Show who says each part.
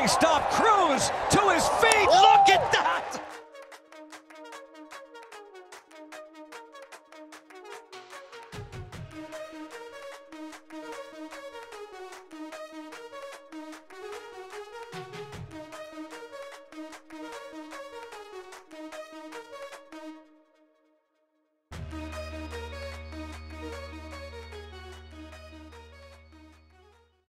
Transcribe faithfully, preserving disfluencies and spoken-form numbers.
Speaker 1: Running stop, Cruz to his feet. Look at that!